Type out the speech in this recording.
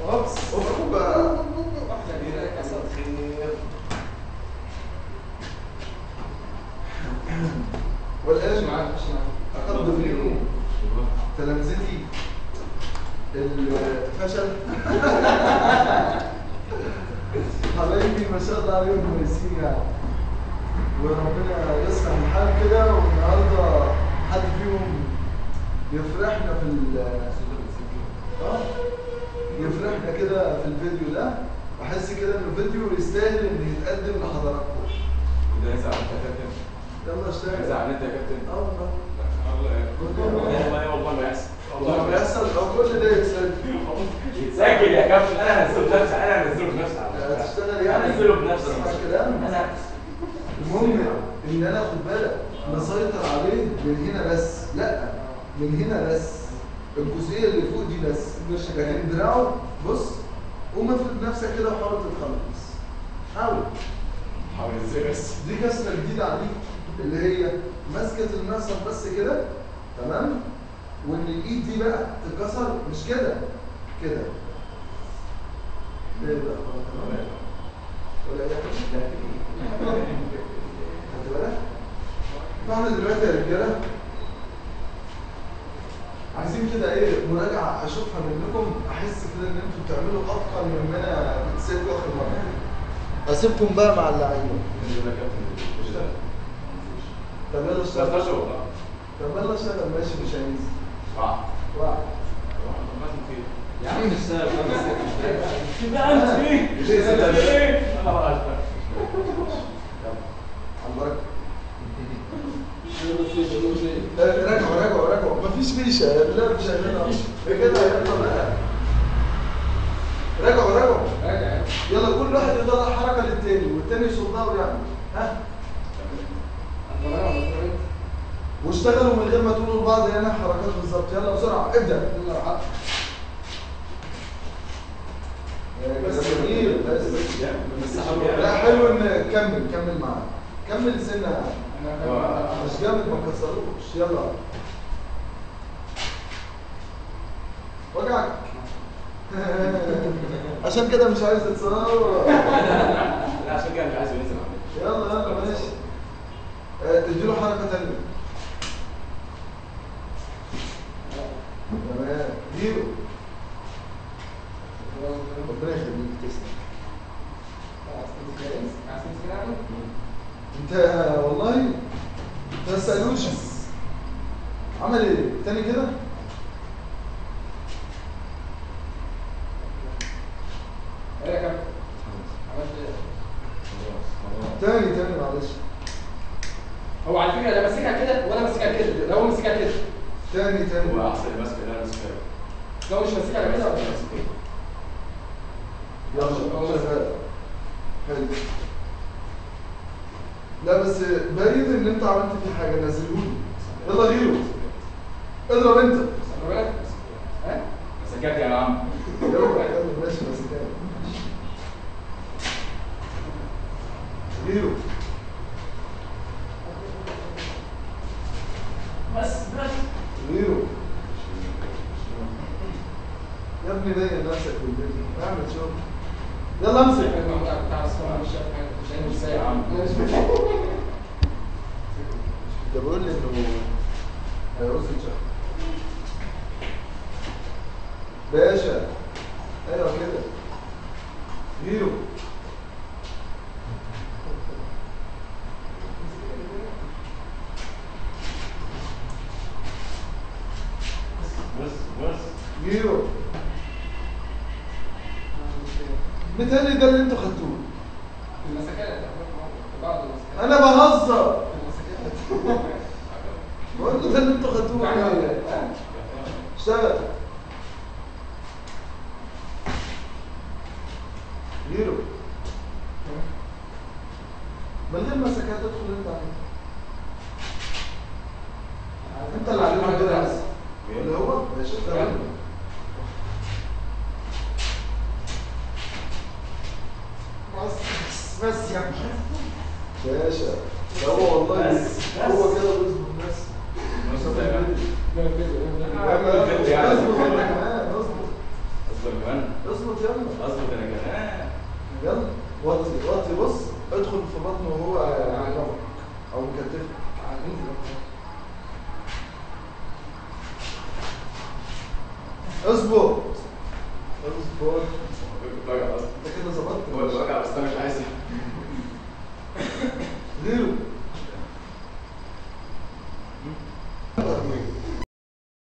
اوبس اخرج بقى. واحده كده كسر خير. والان مش معاك. اقدم لكم تلامذتي الفشل. حبايبي ما شاء الله عليهم كويسين يعني، وربنا يسمح الحال كده. والنهارده حد فيهم يفرحنا في يفرحنا كده في الفيديو ده. بحس كده ان الفيديو يستاهل ان يتقدم لحضراتكم. وده يزعل انت يا كابتن. يلا اشتغل. يزعل انت يا كابتن. والله. والله ما يحصل. والله ما يحصل. او كل ده يتسجل. يتسجل يا كابتن. انا هنزله بنفسي. انا هنزله بنفسي. هتشتغل يعني؟ هنزله بنفسي. اسمع الكلام. المهم ان انا خد بالك نسيطر عليه من هنا بس، لا من هنا بس، الجزئيه اللي فوق دي بس. لكن دراعه بص، قوم افرد نفسك كده وحاول تتخلص. حاول ازاي بس؟ دي كسره جديده عليك، اللي هي ماسكه المعصم بس كده، تمام؟ وان الايد دي بقى تتكسر مش كده كده. ليه بقى؟ ولا اي حاجه؟ خد بالك؟ فاحنا دلوقتي يا رجاله عايزين كده ايه مراجعه اشوفها منكم، احس كده ان انتوا بتعملوا اتقن من ما انا كنت سايبكم اخر مره. هسيبكم بقى مع اللعيبه. طب يلا اشتغل. طب يلا اشتغل. ماشي مش هينزل. واحد. يا عم اشتغل خلاص. يبقى انت ايه؟ انا بقى اشتغل. على البركه. راجعوا مفيش فيشه. لا مش هنعملها كده. يلا بقى راجعوا يلا. كل واحد يطلع حركه للتاني والتاني يصدها ويعمل. ها واشتغلوا من غير ما تقولوا لبعض هنا حركات بالظبط. يلا بسرعه ابدا. بس جميل. بس لا حلو ان كمل معاه. كمل سنه مش جامد ما تكسروش. يلا وجعك. عشان كده مش عايز تتصور. لا عشان كده مش عايز ينزل معلش. يلا ماشي. تديله حركه ثانيه. تمام. ديله. ربنا يخليك تسلم. انت والله ما تسالوش عمل ايه تاني كده. ايه يا كابتن؟ عملت ايه؟ تاني معلش. هو على فكره انا ماسكها كده وانا ماسكها كده، لو هو ماسكها كده. تاني هو احسن ماسك اللي انا ماسكها. لو مش ماسكها انا كده ولا يلا شغال. حلو. لا بس باين ان انت عملت فيه حاجه. نزلهولي. يلا غيره. اضرب انت. ها؟ مسكات يا عم. يلا ماشي مسكات. غيره. بس غيره. يا ابني بين نفسك بالفيديو. اعمل شغل. يلا امسك. ده بقول لي انه هيعوز يتشحن. باشا ايوه كده. غيره. بس غيره. مثالي ده اللي انتوا خدتوه. المسكات بعض المسكات. انا بهزر. بقول له ده اللي انتوا خدتوه. اشتغل. غيره. من غير مسكات تدخل انت عليه. انت اللي علمته كده بس. اللي هو ماشي اشتغل. بس يا باشا. ده هو والله هو كده بيظبط نفسه. اصبر انت كمان. اظبط بطنه وهو او مكتفه. اظبط اظبط. وجع اصلا. انت كده ظبطت. هو اللي وجع بس انا مش عايز. غيره